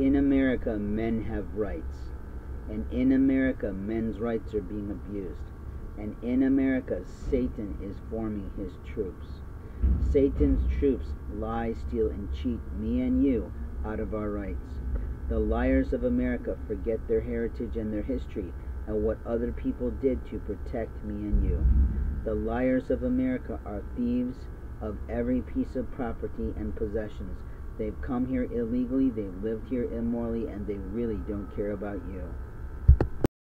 In America, men have rights. And in America, men's rights are being abused. And in America, Satan is forming his troops. Satan's troops lie, steal, and cheat me and you out of our rights. The liars of America forget their heritage and their history and what other people did to protect me and you. The liars of America are thieves of every piece of property and possessions. They've come here illegally, they've lived here immorally, and they really don't care about you.